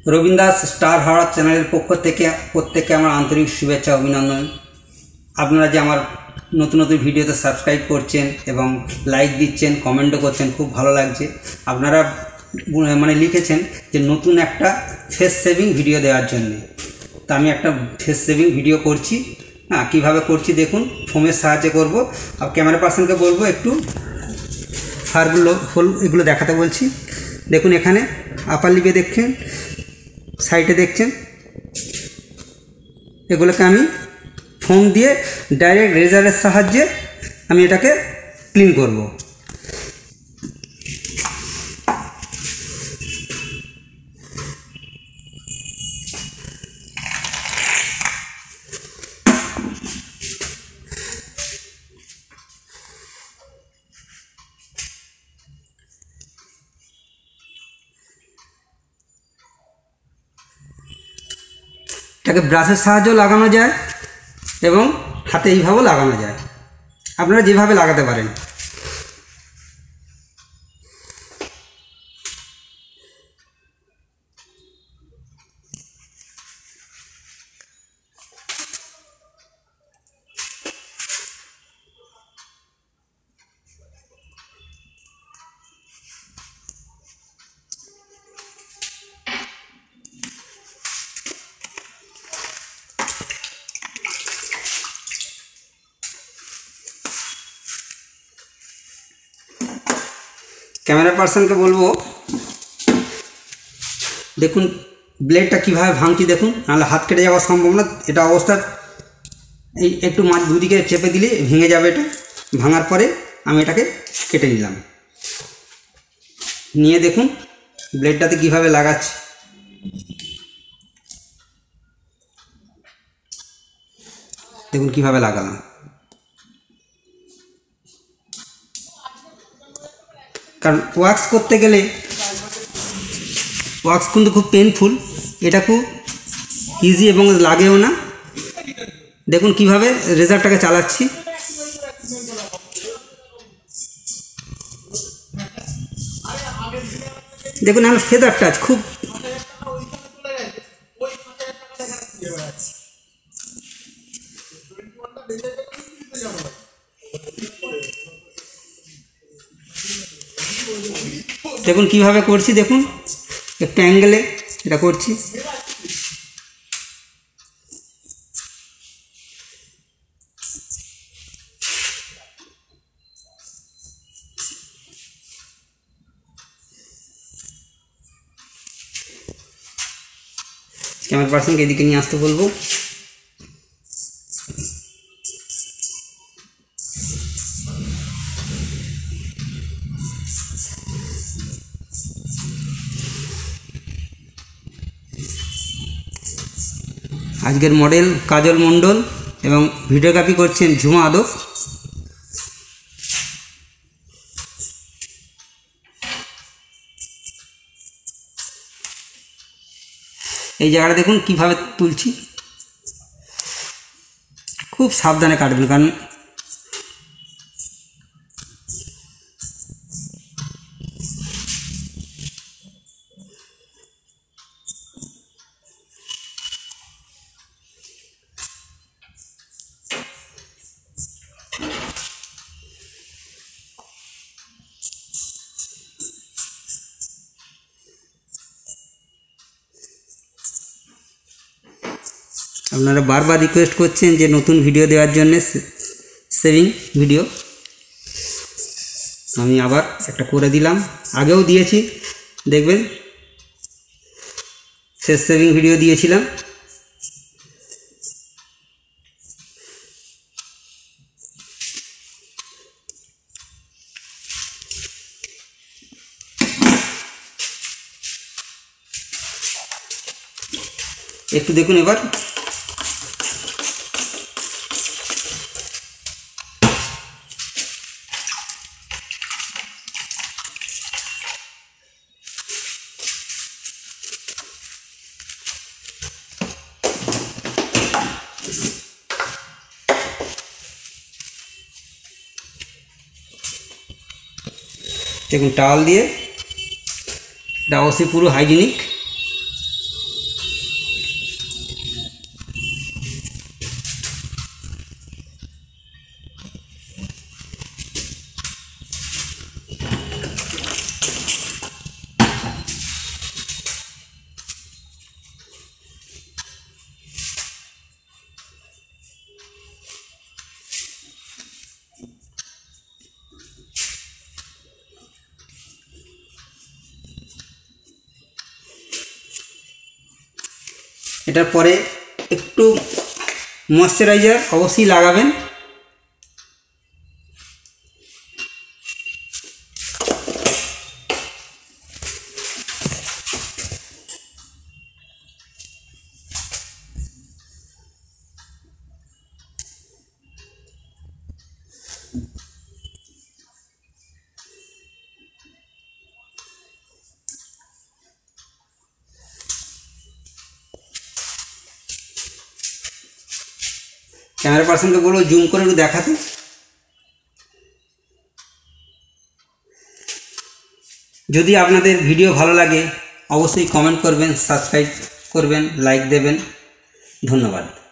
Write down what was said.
Rabin Das star horror চ্যানেলের পক্ষ থেকে প্রত্যেককে আমার আন্তরিক শুভেচ্ছা অভিনন্দন। আপনারা যে আমার নতুন নতুন ভিডিওতে সাবস্ক্রাইব করছেন এবং লাইক দিচ্ছেন, কমেন্টও করছেন, খুব ভালো লাগছে। আপনারা লিখেছেন যে নতুন একটা ফেস সেভিং ভিডিও দেওয়ার জন্য, তা আমি একটা ফেস সেভিং ভিডিও করছি। কীভাবে করছি দেখুন, ফোমের সাহায্যে করব। আর ক্যামেরা পার্সনকে বলবো একটু ফারগুলো এগুলো দেখাতে বলছি। দেখুন এখানে আপার লিপে দেখছেন, সাইডে দেখছেন, এগুলোকে আমি ফোম দিয়ে ডাইরেক্ট রেজারের সাহায্যে আমি এটাকে ক্লিন করব। এটাকে ব্রাশের সাহায্যেও লাগানো যায় এবং হাতে এইভাবেও লাগানো যায়, আপনারা যেভাবে লাগাতে পারেন। ক্যামেরা পার্সনকে বলবো দেখুন ব্লেডটা কীভাবে ভাঙছি দেখুন, নাহলে হাত কেটে যাওয়ার সম্ভাবনা। এটা অবস্থা এই একটু মাছ দুদিকে চেপে দিলে ভেঙে যাবে। এটা ভাঙার পরে আমি এটাকে কেটে নিলাম, নিয়ে দেখুন ব্লেডটাতে কীভাবে লাগাচ্ছি। দেখুন কীভাবে লাগালাম। কারণ ওয়াক্স করতে গেলে ওয়াক্স কিন্তু খুব পেনফুল, এটা খুব ইজি এবং লাগেও না। দেখুন কিভাবে রেজারটাকে চালাচ্ছি। দেখুন আমার ফেদার টাচ খুব দেখুন কিভাবে করছি, দেখুন একটু অ্যাঙ্গেলে এটা করছি। ক্যামেরা পার্সনকে এদিকে নিয়ে আসতে বলবো। আজকের মডেল কাজল মণ্ডল এবং ভিডিওগ্রাফি করছেন ঝুমা আদব। এই জায়গাটা দেখুন কিভাবে তুলছি, খুব সাবধানে কাটবেন। কারণ আপনারা বারবার রিকোয়েস্ট করছেন যে নতুন ভিডিও দেওয়ার জন্য, সেভিং ভিডিও। আমি আবার একটা করে দিলাম, আগেও দিয়েছি দেখবেন, ফেস সেভিং ভিডিও দিয়েছিলাম। একটু দেখুন এবার দেখুন টাওয়াল দিয়ে, এটা অবশ্যই পুরো হাইজিনিক। এটার পরে একটু ময়শ্চারাইজার অবশ্যই লাগাবেন। ক্যামেরা পার্সনকে বলবো জুম করে একটু দেখাতে। যদি আপনাদের ভিডিও ভালো লাগে অবশ্যই কমেন্ট করবেন, সাবস্ক্রাইব করবেন, লাইক দেবেন। ধন্যবাদ।